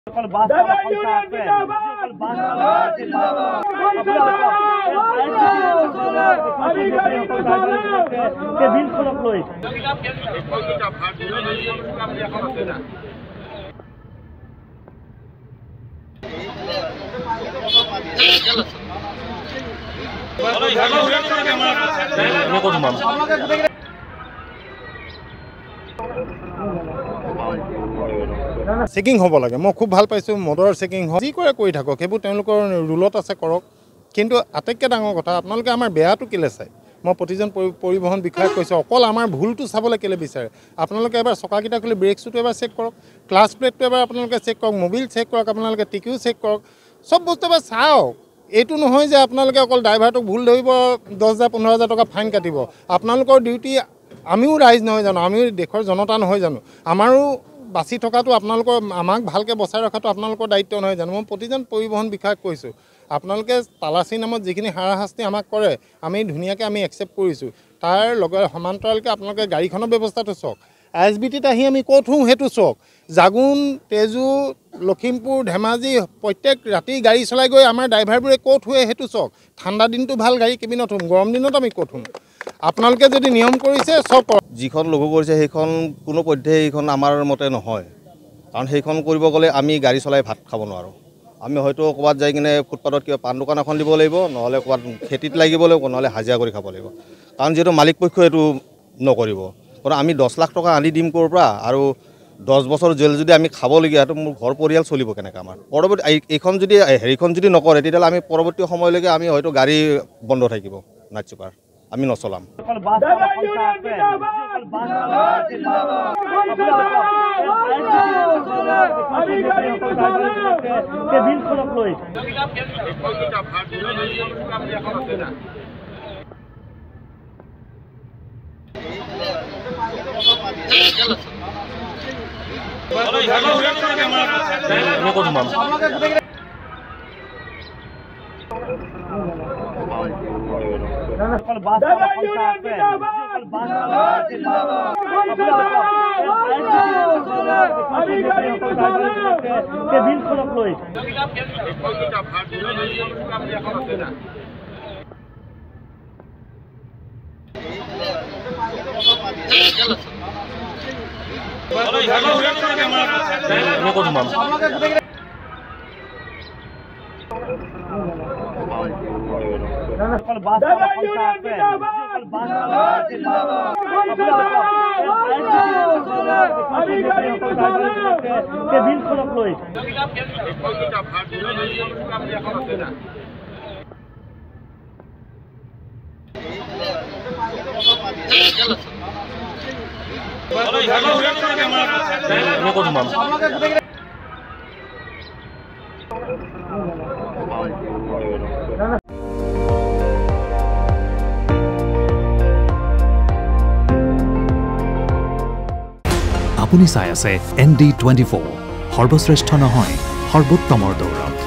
Checking হ'ব লাগে। মই খুব ভাল পাইছোঁ মদৰ চেকিং যি কৰে কৰি থাকক, সেইবোৰ তেওঁলোকৰ ৰুলত আছে কৰক। কিন্তু আটাইতকৈ ডাঙৰ কথা আপোনালোকে আমাৰ বেয়াটো কেলৈ চায়। মই প্ৰতিজন পৰিবহণ বিষয়াক কৈছোঁ অকল আমাৰ ভুলটো চাবলৈ কেলৈ বিচাৰে। আপোনালোকে এবাৰ চকাকেইটা খুলি ব্ৰেক শ্বুটো এবাৰ চেক কৰক, ক্লাছ প্লেটটো এবাৰ আপোনালোকে চেক কৰক, মোবিল চেক কৰক, আপোনালোকে টিকিও চেক কৰক, চব বস্তু এবাৰ চাওক। এইটো নহয় যে আপোনালোকে অকল ড্ৰাইভাৰটোক ভুল ধৰিব 10,000 15,000 টকা ফাইন কাটিব। আপোনালোকৰ ডিউটি, আমিও ৰাইজ নহয় জানো, আমিও দেশৰ জনতা নহয় জানো, আমাৰো বাচি থকাটো আপোনালোকৰ, আমাক ভালকৈ বচাই ৰখাটো আপোনালোকৰ দায়িত্ব নহয় জানো। মই প্ৰতিজন পৰিবহণ বিষয়াক কৈছোঁ আপোনালোকে তালাচী নামত যিখিনি হাৰাশাস্তি আমাক কৰে আমি ধুনীয়াকৈ আমি একচেপ্ট কৰিছোঁ। তাৰ লগে সমান্তৰালকৈ আপোনালোকে গাড়ীখনৰ ব্যৱস্থাটো চাওক। ISBTত আহি আমি ক'ত হওঁ সেইটো চাওক। জাগুন, তেজু, লখিমপুৰ, ধেমাজি প্ৰত্যেক ৰাতি গাড়ী চলাই গৈ আমাৰ ড্ৰাইভাৰবোৰে ক'ত শুৱে সেইটো চাওক। ঠাণ্ডা দিনটো ভাল গাড়ী কেবিনত শুম, গৰম দিনত আমি ক'ত শুম। আপোনালোকে যদি নিয়ম কৰিছে চব কৰক। যিখন লঘু কৰিছে সেইখন কোনো পধ্যে সেইখন আমাৰ মতে নহয়, কাৰণ সেইখন কৰিব গ'লে আমি গাড়ী চলাই ভাত খাব নোৱাৰোঁ। আমি হয়তো ক'ৰবাত যাই কিনে ফুটপাথত কিবা পাণ দোকান এখন দিব লাগিব, নহ'লে ক'ৰবাত খেতিত লাগিব লাগিব, নহ'লে হাজিৰা কৰি খাব লাগিব। কাৰণ যিহেতু মালিক পক্ষই এইটো নকৰিব, কাৰণ আমি 10 লাখ টকা আনি দিম ক'ৰ পৰা, আৰু 10 বছৰ জেল যদি আমি খাবলগীয়া তো মোৰ ঘৰ পৰিয়াল চলিব কেনেকৈ আমাৰ। পৰৱৰ্তী এইখন যদি হেৰিখন যদি নকৰে তেতিয়াহ'লে আমি পৰৱৰ্তী সময়লৈকে আমি হয়তো গাড়ী বন্ধ থাকিব, নাইট চুপাৰ আমি নচলাম। আপুনি চাই আছে ND24, সৰ্বশ্ৰেষ্ঠ নহয় সৰ্বোত্তমৰ দৌৰ।